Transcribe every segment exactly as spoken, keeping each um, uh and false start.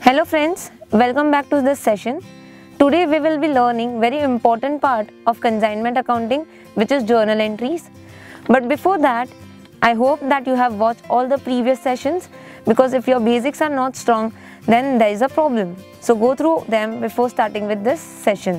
Hello friends, welcome back to this session. Today we will be learning very important part of consignment accounting, which is journal entries. But before that, I hope that you have watched all the previous sessions, because if your basics are not strong, then there is a problem. So go through them before starting with this session.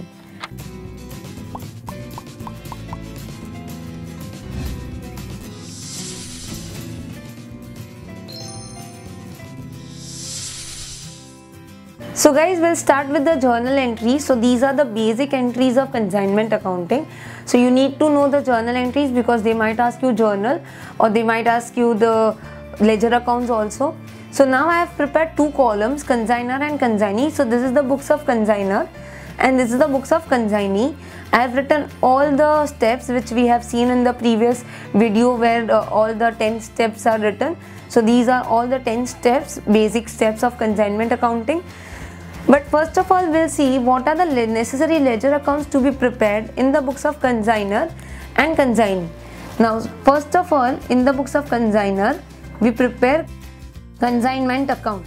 So guys, we'll start with the journal entries. So these are the basic entries of consignment accounting. So you need to know the journal entries because they might ask you journal or they might ask you the ledger accounts also. So now I have prepared two columns, consignor and consignee. So this is the books of consignor and this is the books of consignee. I have written all the steps which we have seen in the previous video where uh, all the ten steps are written. So these are all the ten steps, basic steps of consignment accounting. But first of all, we'll see what are the necessary ledger accounts to be prepared in the books of consignor and consignee. Now, first of all, in the books of consignor, we prepare consignment account.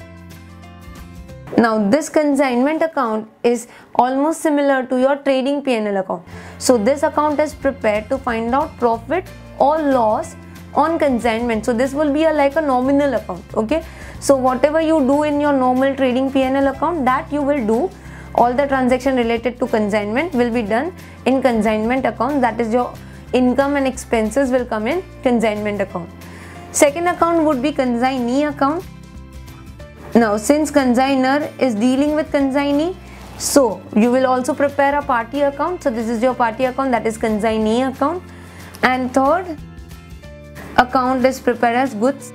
Now, this consignment account is almost similar to your trading P and L account. So, this account is prepared to find out profit or loss on consignment. So, this will be a, like a nominal account, okay? So whatever you do in your normal trading P and L account, that you will do. All the transaction related to consignment will be done in consignment account. That is your income and expenses will come in consignment account. Second account would be consignee account. Now since consignor is dealing with consignee, so you will also prepare a party account. So this is your party account, that is consignee account. And third account is prepared as goods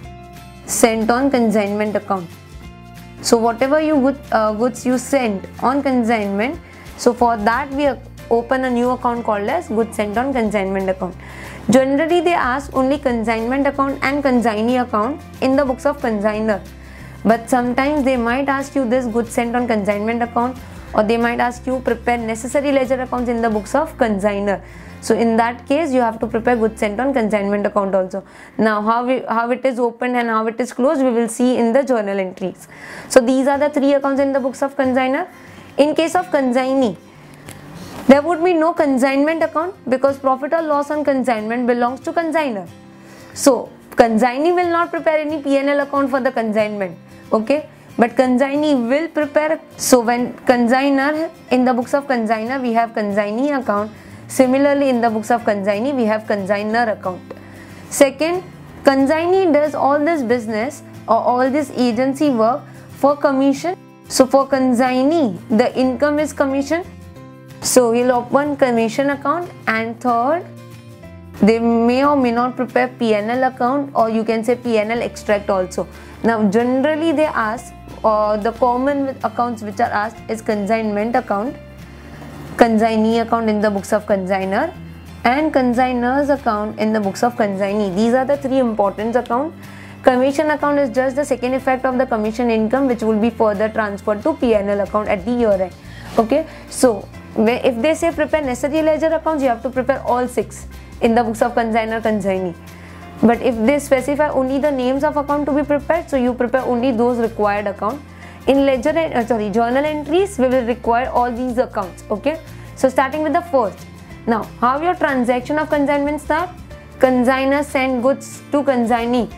sent on consignment account. So whatever you good, uh, goods you sent on consignment, so for that we open a new account called as goods sent on consignment account. Generally they ask only consignment account and consignee account in the books of consignor, but sometimes they might ask you this goods sent on consignment account, or they might ask you prepare necessary ledger accounts in the books of consignor. So in that case you have to prepare goods sent on consignment account also. Now how, we, how it is opened and how it is closed we will see in the journal entries. So these are the three accounts in the books of consignor. In case of consignee, there would be no consignment account because profit or loss on consignment belongs to consignor. So consignee will not prepare any P and L account for the consignment, okay? But consignee will prepare. So when consignor, in the books of consignor we have consignee account. Similarly, in the books of consignee, we have consignor account. Second, consignee does all this business or all this agency work for commission. So for consignee, the income is commission. So he'll open commission account. And third, they may or may not prepare P and L account, or you can say P and L extract also. Now generally they ask, or uh, the common accounts which are asked is consignment account, consignee account in the books of consignor, and consignor's account in the books of consignee. These are the three important accounts. Commission account is just the second effect of the commission income, which will be further transferred to P and L account at the year end. Okay, so if they say prepare necessary ledger accounts, you have to prepare all six in the books of consignor, consignee. But if they specify only the names of account to be prepared, so you prepare only those required account. In ledger, uh, sorry, journal entries, we will require all these accounts, okay? So starting with the first. Now, how your transaction of consignment start? Consignor send goods to consignee.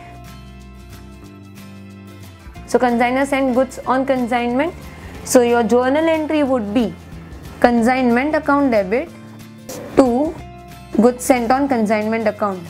So consignor send goods on consignment. So your journal entry would be consignment account debit to goods sent on consignment account.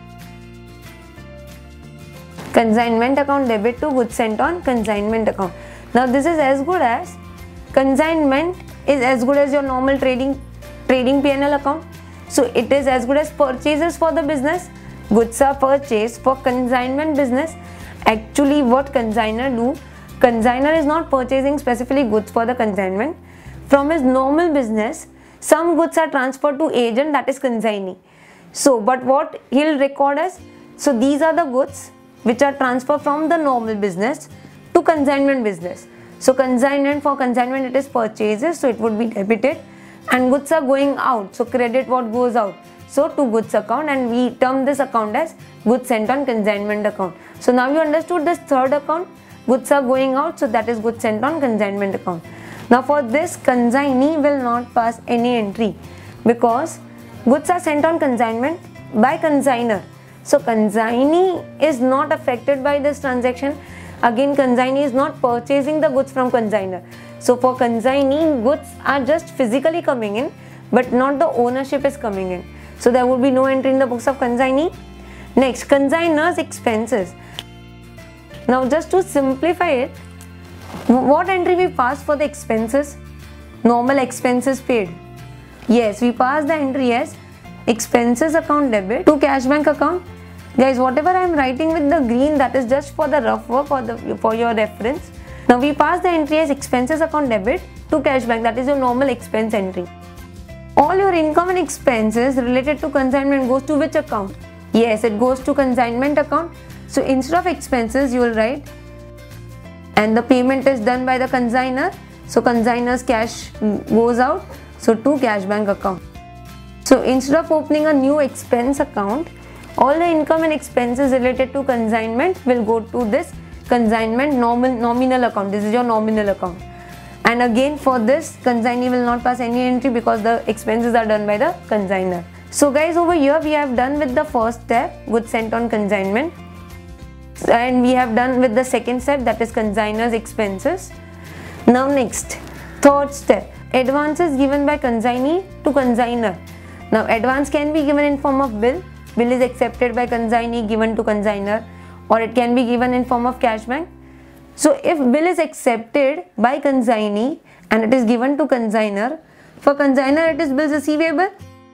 Consignment account debit to goods sent on consignment account. Now this is as good as, consignment is as good as your normal trading trading P and L account. So it is as good as purchases for the business. Goods are purchased for consignment business. Actually what consignor do, consignor is not purchasing specifically goods for the consignment. From his normal business, some goods are transferred to agent, that is consignee. So but what he'll record as, so these are the goods which are transferred from the normal business to consignment business. So consignment, for consignment it is purchases, so it would be debited, and goods are going out, so credit what goes out, so to goods account, and we term this account as goods sent on consignment account. So now you understood this third account, goods are going out, so that is goods sent on consignment account. Now for this, consignee will not pass any entry because goods are sent on consignment by consignor. So consignee is not affected by this transaction. Again, consignee is not purchasing the goods from consignor. So for consignee, goods are just physically coming in, but not the ownership is coming in. So there would be no entry in the books of consignee. Next, consignor's expenses. Now just to simplify it, what entry we pass for the expenses? Normal expenses paid. Yes, we pass the entry as expenses account debit to cash bank account. Guys, whatever I am writing with the green, that is just for the rough work or the for your reference. Now we pass the entry as expenses account debit to cash bank, that is your normal expense entry. All your income and expenses related to consignment goes to which account? Yes, it goes to consignment account. So instead of expenses, you will write, and the payment is done by the consignor. So consignor's cash goes out, so to cash bank account. So instead of opening a new expense account, all the income and expenses related to consignment will go to this consignment normal nominal account. This is your nominal account. And again, for this, consignee will not pass any entry because the expenses are done by the consignor. So guys, over here we have done with the first step, goods sent on consignment, and we have done with the second step, that is consignor's expenses. Now next, third step, advances given by consignee to consignor. Now advance can be given in form of bill. Bill is accepted by consignee, given to consignor, or it can be given in form of cash bank. So if bill is accepted by consignee and it is given to consignor, for consignor it is bills receivable.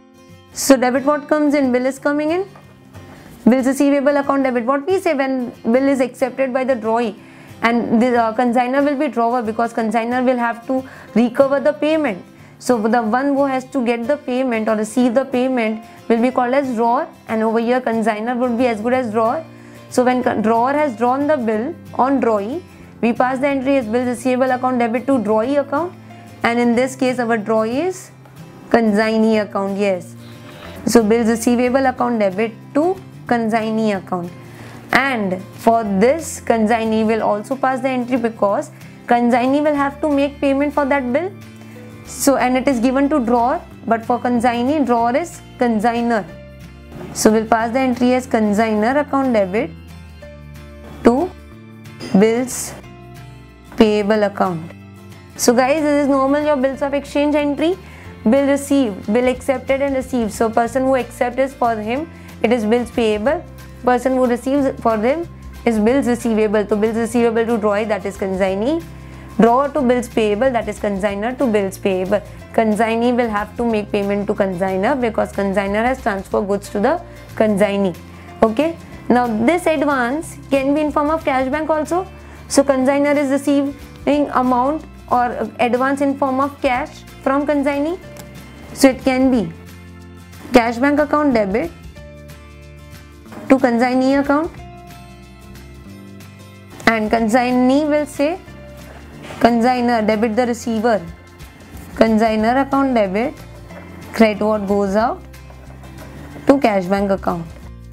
So debit what comes in, bill is coming in. Bills receivable account debit, what we say when bill is accepted by the drawee, and the uh, consignor will be drawer because consignor will have to recover the payment. So the one who has to get the payment or receive the payment will be called as drawer, and over here consignor would be as good as drawer. So when drawer has drawn the bill on drawee, we pass the entry as bills receivable account debit to drawee account, and in this case our drawee is consignee account. Yes, so bills receivable account debit to consignee account, and for this consignee will also pass the entry because consignee will have to make payment for that bill. So and it is given to drawer, but for consignee, drawer is consignor. So we'll pass the entry as consignor account debit to bills payable account. So guys, this is normal your bills of exchange entry. Bill received, bill accepted and received. So person who accepts is for him, it is bills payable. Person who receives for them is bills receivable. So bills receivable to drawee, that is consignee. Drawer to bills payable, that is consignor to bills payable. Consignee will have to make payment to consignor because consignor has transferred goods to the consignee. Okay. Now this advance can be in form of cash bank also. So consignor is receiving amount or advance in form of cash from consignee. So it can be cash bank account debit to consignee account, and consignee will say consignor debit the receiver, consignor account debit, credit what goes out to cash bank account.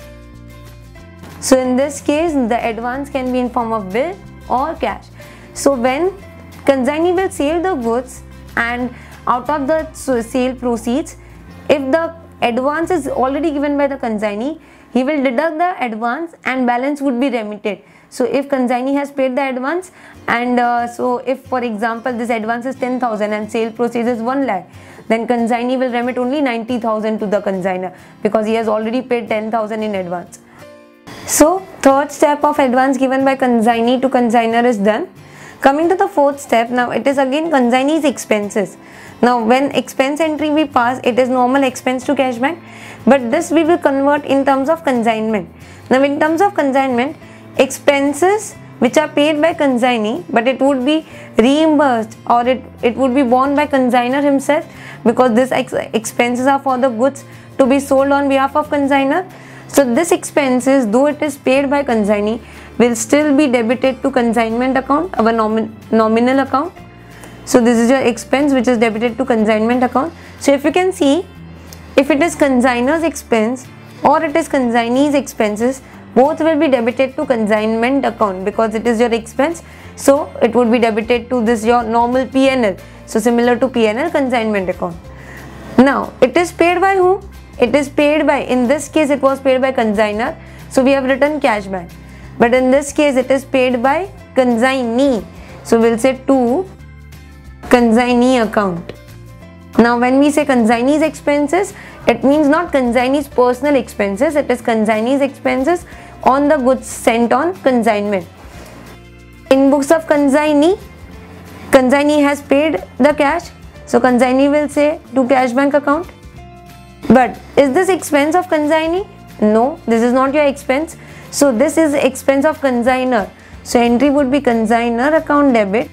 So in this case, the advance can be in form of bill or cash. So when consignee will sell the goods, and out of the sale proceeds, if the advance is already given by the consignee, he will deduct the advance and balance would be remitted. So if consignee has paid the advance, and uh, so if for example this advance is ten thousand and sale proceeds is one lakh, then consignee will remit only ninety thousand to the consignor because he has already paid ten thousand in advance. So third step of advance given by consignee to consignor is done. Coming to the fourth step, now it is again consignee's expenses. Now when expense entry we pass, it is normal expense to cash bank, but this we will convert in terms of consignment. Now in terms of consignment, expenses which are paid by consignee, but it would be reimbursed or it, it would be borne by consignor himself because these ex expenses are for the goods to be sold on behalf of consignor. So this expenses, though it is paid by consignee, will still be debited to consignment account, our nomin nominal account. So this is your expense which is debited to consignment account. So if you can see, if it is consignor's expense or it is consignee's expenses, both will be debited to consignment account because it is your expense. So it would be debited to this your normal P and L. So similar to P and L, consignment account. Now it is paid by whom? It is paid by, in this case it was paid by consignor. So we have written cash bank. But in this case it is paid by consignee. So we'll say to consignee account. Now when we say consignee's expenses, it means not consignee's personal expenses, it is consignee's expenses on the goods sent on consignment. In books of consignee, consignee has paid the cash, so consignee will say to cash bank account. But is this expense of consignee? No, this is not your expense. So this is expense of consignor. So entry would be consignor account debit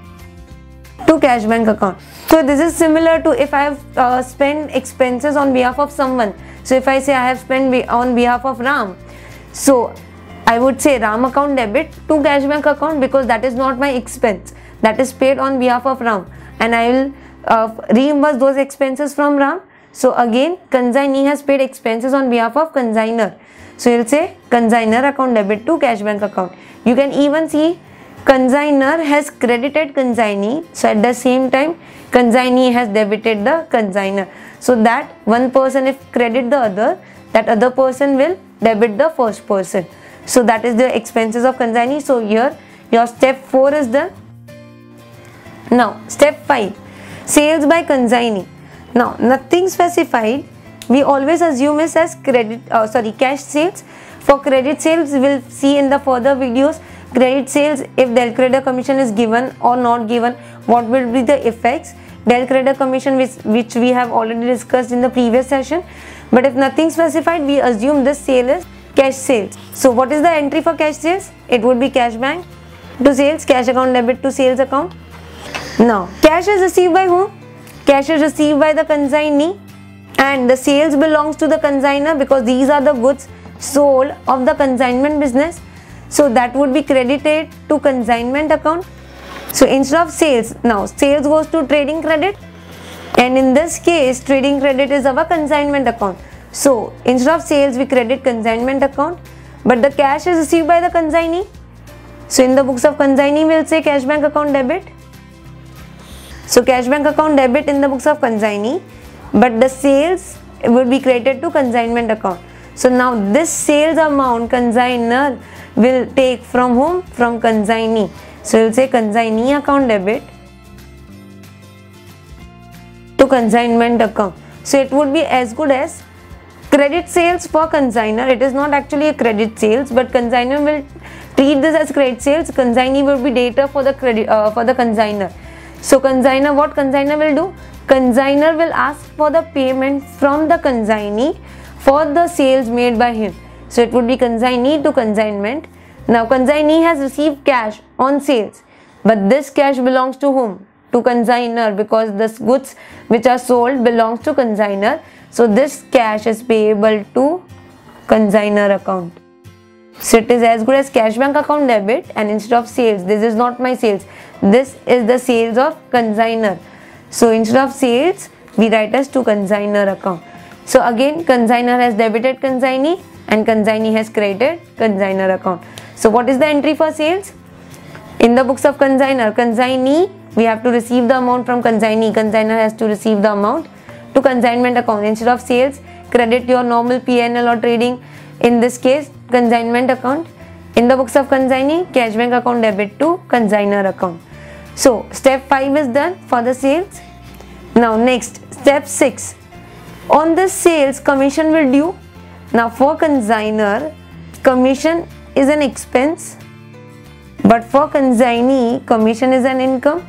to cash bank account. So this is similar to if I have uh, spent expenses on behalf of someone. So if I say I have spent be on behalf of Ram, so I would say Ram account debit to cash bank account because that is not my expense. That is paid on behalf of Ram, and I will uh, reimburse those expenses from Ram. So again, consignee has paid expenses on behalf of consignor. So you'll say consignor account debit to cash bank account. You can even see consignor has credited consignee. So at the same time, consignee has debited the consignor. So that one person if credit the other, that other person will debit the first person. So that is the expenses of consignee. So here your step four is done. Now step five, sales by consignee. Now nothing specified. We always assume it as credit, uh, sorry, cash sales. For credit sales, we will see in the further videos. Credit sales, if del creditor commission is given or not given, what will be the effects. Del creditor commission, which, which we have already discussed in the previous session. But if nothing specified, we assume this sale is cash sales. So what is the entry for cash sales? It would be cash bank to sales, cash account debit to sales account. Now cash is received by whom? Cash is received by the consignee, and the sales belongs to the consignor because these are the goods sold of the consignment business. So that would be credited to consignment account. So instead of sales, now sales goes to trading credit, and in this case trading credit is our consignment account. So instead of sales we credit consignment account, but the cash is received by the consignee. So in the books of consignee we will say cash bank account debit. So cash bank account debit in the books of consignee, but the sales will be credited to consignment account. So now this sales amount consignor will take from whom? From consignee. So you will say consignee account debit to consignment account. So it would be as good as credit sales for consignor. It is not actually a credit sales, but consignor will treat this as credit sales. Consignee will be data for the credit uh, for the consignor. So consignor, what consignor will do? Consignor will ask for the payment from the consignee for the sales made by him. So it would be consignee to consignment. Now consignee has received cash on sales, but this cash belongs to whom? To consignor, because the goods which are sold belongs to consignor. So this cash is payable to consignor account. So it is as good as cash bank account debit, and instead of sales, this is not my sales, this is the sales of consignor. So instead of sales we write as to consignor account. So again consignor has debited consignee and consignee has credited consignor account. So what is the entry for sales? In the books of consignor, consignee we have to receive the amount from consignee, consignor has to receive the amount to consignment account. Instead of sales, credit your normal P and L or trading, in this case consignment account. In the books of consignee, cash bank account debit to consignor account. So step five is done for the sales. Now next, step six. On this sales, commission will due. Now for consignor, commission is an expense, but for consignee, commission is an income.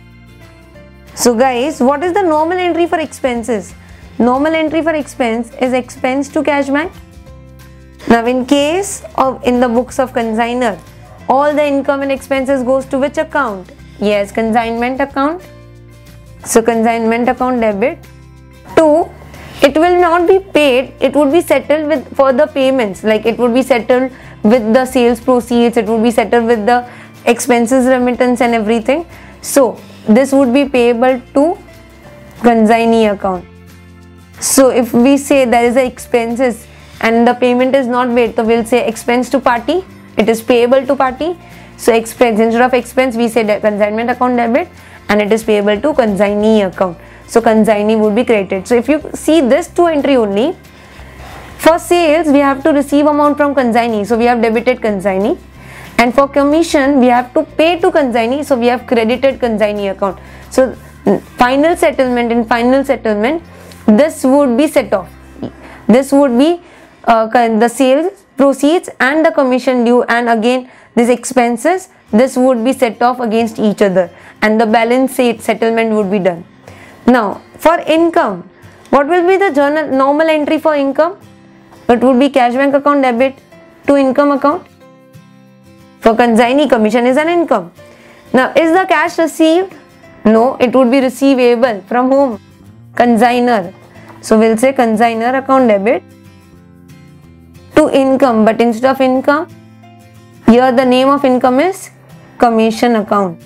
So guys, what is the normal entry for expenses? Normal entry for expense is expense to cash bank. Now in case of in the books of consignor, all the income and expenses goes to which account? Yes, consignment account. So consignment account debit to, it will not be paid, it would be settled with further payments, like it would be settled with the sales proceeds, it would be settled with the expenses remittance and everything. So this would be payable to consignee account. So if we say there is a expenses and the payment is not made, so we'll say expense to party, it is payable to party. So expense, instead of expense we say consignment account debit, and it is payable to consignee account. So consignee would be credited. So if you see this two entry only, for sales we have to receive amount from consignee, so we have debited consignee, and for commission we have to pay to consignee, so we have credited consignee account. So final settlement, in final settlement this would be set off, this would be uh, the sales proceeds and the commission due, and again these expenses, this would be set off against each other, and the balance sheet settlement would be done. Now for income, what will be the journal normal entry for income? It would be cash bank account debit to income account. For consignee, commission is an income. Now is the cash received? No, it would be receivable from whom? Consignor. So we'll say consignor account debit to income, but instead of income, here the name of income is commission account.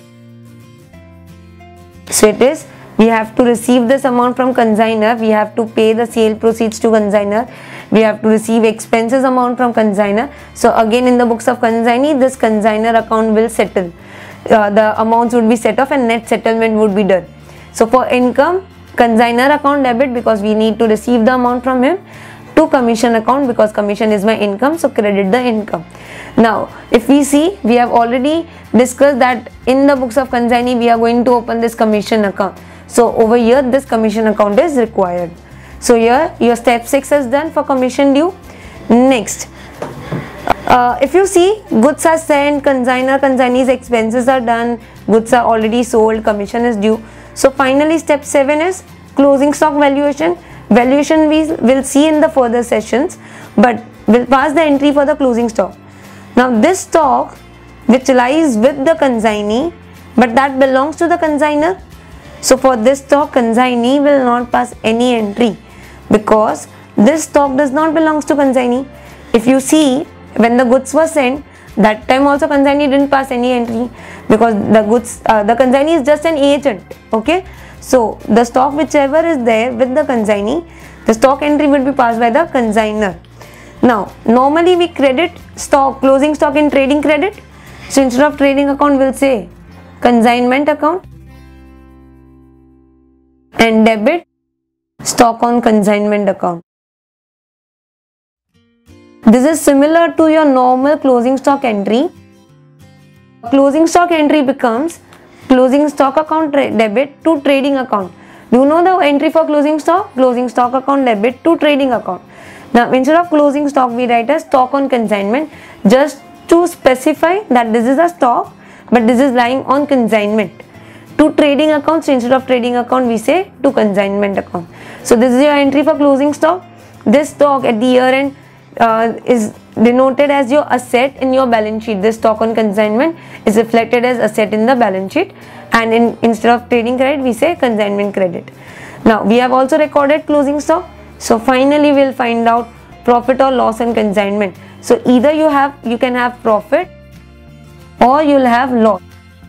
So it is, we have to receive this amount from consignor, we have to pay the sale proceeds to consignor, we have to receive expenses amount from consignor. So again in the books of consignee, this consignor account will settle. Uh, the amounts would be set off and net settlement would be done. So for income, consignor account debit because we need to receive the amount from him, to commission account because commission is my income, so credit the income. Now if we see, we have already discussed that in the books of consignee we are going to open this commission account. So over here this commission account is required. So here your step six is done for commission due. Next, uh, if you see, goods are sent, consignor, consignee's expenses are done, goods are already sold, commission is due. So finally step seven is closing stock valuation. Valuation we will see in the further sessions, but we'll pass the entry for the closing stock. Now this stock which lies with the consignee, but that belongs to the consignor. So for this stock, consignee will not pass any entry because this stock does not belong to consignee. If you see, when the goods were sent, that time also consignee didn't pass any entry because the goods, uh, the consignee is just an agent. Okay. So the stock whichever is there with the consignee, the stock entry will be passed by the consignor. Now normally we credit stock, closing stock in trading credit. So instead of trading account we'll say consignment account, and debit stock on consignment account. This is similar to your normal closing stock entry. Closing stock entry becomes closing stock account debit to trading account. Do you know the entry for closing stock? Closing stock account debit to trading account. Now instead of closing stock we write as stock on consignment just to specify that this is a stock but this is lying on consignment. To trading account, so instead of trading account we say to consignment account. So this is your entry for closing stock. This stock at the year end uh, is denoted as your asset in your balance sheet. This stock on consignment is reflected as asset in the balance sheet, and in instead of trading credit we say consignment credit. Now we have also recorded closing stock. So finally we'll find out profit or loss on consignment. So either you have you can have profit or you'll have loss.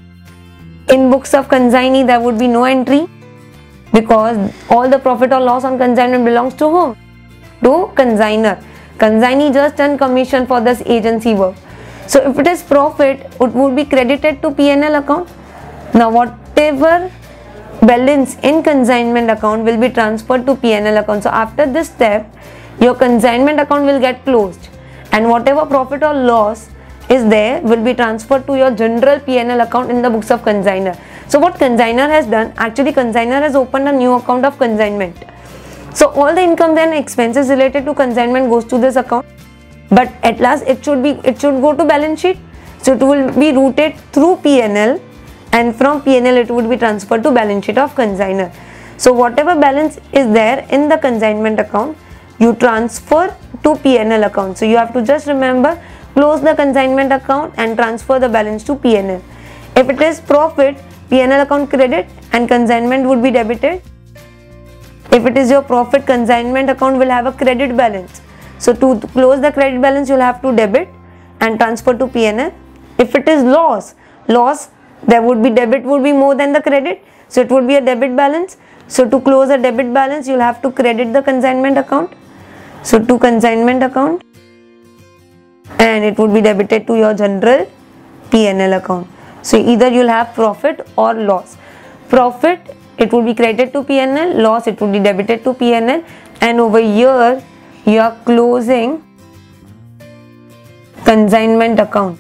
In books of consignee there would be no entry because all the profit or loss on consignment belongs to whom? To consignor. Consignee just earn commission for this agency work. So if it is profit, it would be credited to P and L account. Now whatever balance in consignment account will be transferred to P and L account. So after this step, your consignment account will get closed, and whatever profit or loss is there will be transferred to your general P and L account in the books of consignor. So what consignor has done, actually consignor has opened a new account of consignment. So all the income and expenses related to consignment goes to this account, but at last it should be it should go to balance sheet. So it will be routed through P and L, and from P and L it would be transferred to balance sheet of consignor. So whatever balance is there in the consignment account, you transfer to P and L account. So you have to just remember, close the consignment account and transfer the balance to P and L. If it is profit, P and L account credit and consignment would be debited. If it is your profit, consignment account will have a credit balance. So to close the credit balance, you will have to debit and transfer to P and L. If it is loss, loss there would be debit would be more than the credit. So it would be a debit balance. So to close a debit balance, you will have to credit the consignment account. So to consignment account, and it would be debited to your general P and L account. So either you'll have profit or loss. Profit, it would be credited to P and L, loss, it would be debited to P and L, and over here you are closing consignment account.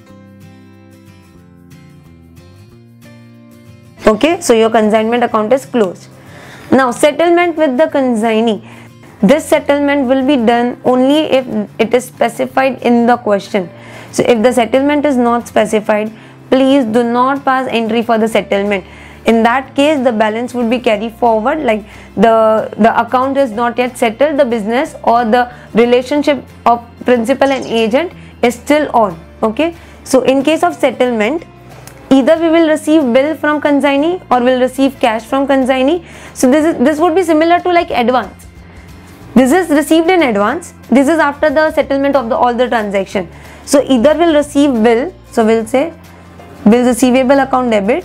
Okay, so your consignment account is closed. Now settlement with the consignee. This settlement will be done only if it is specified in the question. So if the settlement is not specified, please do not pass entry for the settlement. In that case, the balance would be carried forward, like the, the account is not yet settled, the business or the relationship of principal and agent is still on. Okay, so in case of settlement, either we will receive bill from consignee or will receive cash from consignee. So this is this would be similar to like advance. This is received in advance. This is after the settlement of the all the transaction. So either we'll receive bill. So we'll say bill receivable account debit,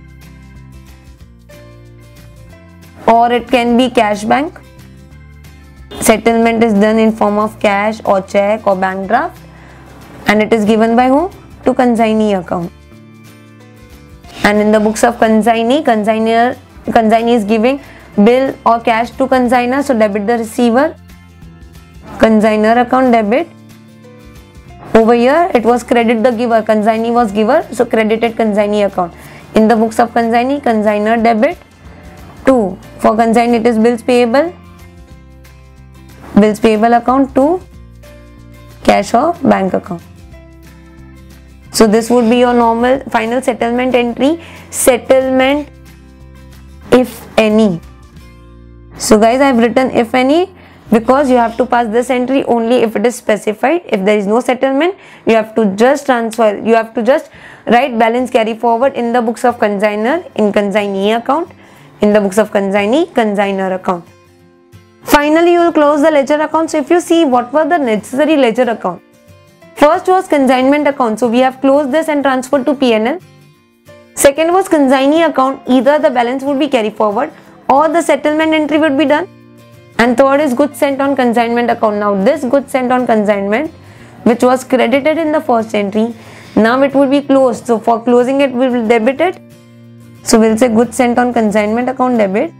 or it can be cash bank. Settlement is done in form of cash or check or bank draft, and it is given by who? To consignee account. And in the books of consignee, consignor, consignee is giving bill or cash to consignor, so debit the receiver. Consignor account debit. Over here it was credit the giver, consignee was giver, so credited consignee account. In the books of consignee, consignor debit. Two, for consignee it is bills payable, bills payable account to cash or bank account. So this would be your normal final settlement entry. Settlement if any. So guys, I have written if any because you have to pass this entry only if it is specified. If there is no settlement, you have to just transfer, you have to just write balance carry forward in the books of consignor, in consignee account, in the books of consignee, consignor account. Finally, you will close the ledger account. So if you see what were the necessary ledger account. First was consignment account. So we have closed this and transferred to P and L. Second was consignee account. Either the balance would be carried forward or the settlement entry would be done. And third is goods sent on consignment account. Now this goods sent on consignment, which was credited in the first entry, now it will be closed. So for closing it, we will debit it. So we'll say goods sent on consignment account debit.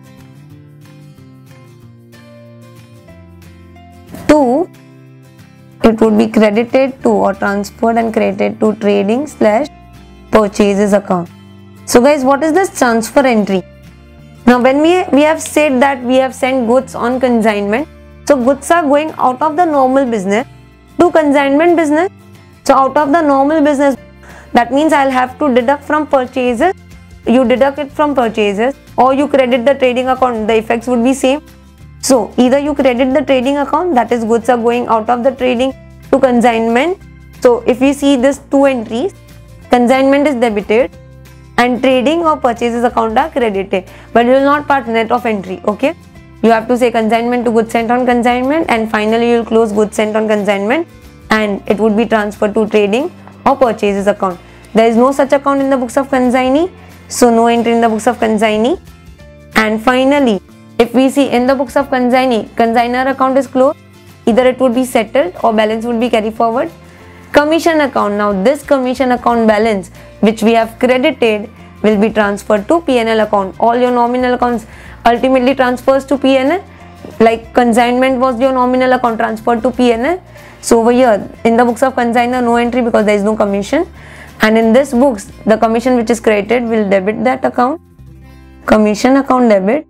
Two, it would be credited to or transferred and credited to trading slash purchases account. So guys, what is this transfer entry? Now when we, we have said that we have sent goods on consignment, so goods are going out of the normal business to consignment business. So out of the normal business, that means I'll have to deduct from purchases. You deduct it from purchases or you credit the trading account, the effects would be same. So either you credit the trading account, that is goods are going out of the trading to consignment. So if we see this two entries, consignment is debited and trading or purchases account are credited, but it will not part net of entry. Okay, you have to say consignment to goods sent on consignment, and finally you will close goods sent on consignment and it would be transferred to trading or purchases account. There is no such account in the books of consignee, so no entry in the books of consignee. And finally, if we see in the books of consignee, consignor account is closed, either it would be settled or balance would be carried forward. Commission account, now this commission account balance which we have credited will be transferred to P and L account. All your nominal accounts ultimately transfers to P and L, like consignment was your nominal account transferred to P and L. So over here in the books of consignor, no entry because there is no commission, and in this books the commission which is credited will debit that account, commission account debit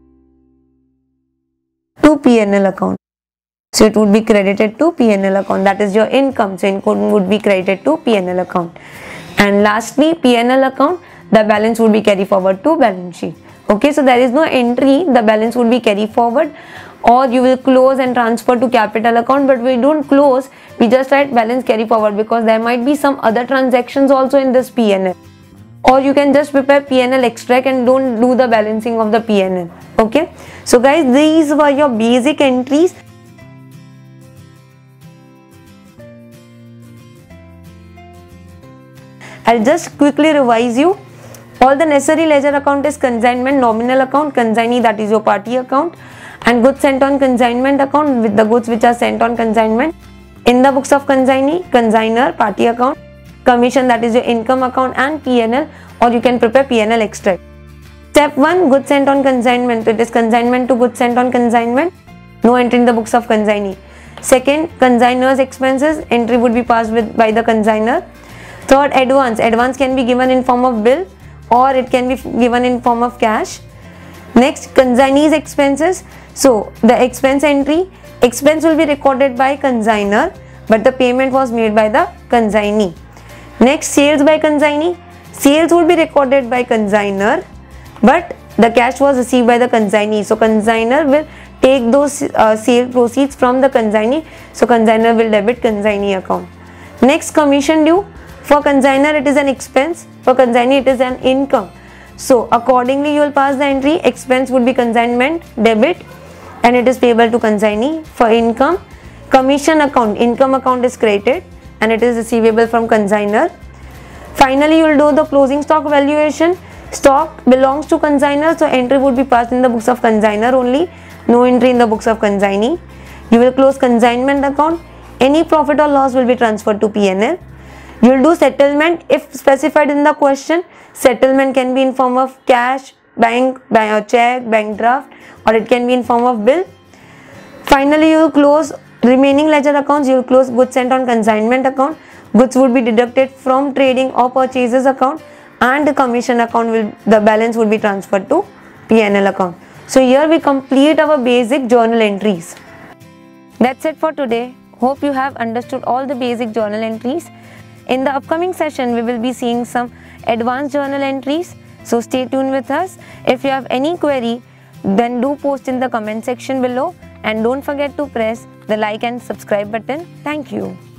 to P and L account. So it would be credited to P and L account. That is your income. So income would be credited to P and L account. And lastly, P and L account, the balance would be carried forward to balance sheet. Okay, so there is no entry, the balance would be carried forward, or you will close and transfer to capital account, but we don't close, we just write balance carry forward because there might be some other transactions also in this P and L. Or you can just prepare P and L extract and don't do the balancing of the P and L. Okay, so guys, these were your basic entries. I'll just quickly revise you. All the necessary ledger account is consignment nominal account, consignee that is your party account, and goods sent on consignment account with the goods which are sent on consignment. In the books of consignee, consignor, party account, commission, that is your income account, and P and L, or you can prepare P and L extract. Step one, goods sent on consignment. It is consignment to goods sent on consignment. No entry in the books of consignee. Second, consignor's expenses. Entry would be passed with by the consignor. Third, advance. Advance can be given in form of bill or it can be given in form of cash. Next, consignee's expenses. So the expense entry, expense will be recorded by consignor, but the payment was made by the consignee. Next, sales by consignee. Sales will be recorded by consignor, but the cash was received by the consignee. So consignor will take those uh, sale proceeds from the consignee. So consignor will debit consignee account. Next, commission due. For consignor it is an expense, for consignee it is an income. So accordingly you will pass the entry. Expense would be consignment debit and it is payable to consignee. For income, commission account, income account is credited and it is receivable from consignor. Finally you will do the closing stock valuation. Stock belongs to consignor, so entry would be passed in the books of consignor only, no entry in the books of consignee. You will close consignment account. Any profit or loss will be transferred to P and L. You will do settlement if specified in the question. Settlement can be in form of cash, bank, bank check, bank draft, or it can be in form of bill. Finally, you will close remaining ledger accounts. You will close goods sent on consignment account. Goods would be deducted from trading or purchases account, and the commission account will the balance would be transferred to P and L account. So here we complete our basic journal entries. That's it for today. Hope you have understood all the basic journal entries. In the upcoming session, we will be seeing some advanced journal entries. So stay tuned with us. If you have any query, then do post in the comment section below, and don't forget to press the like and subscribe button. Thank you.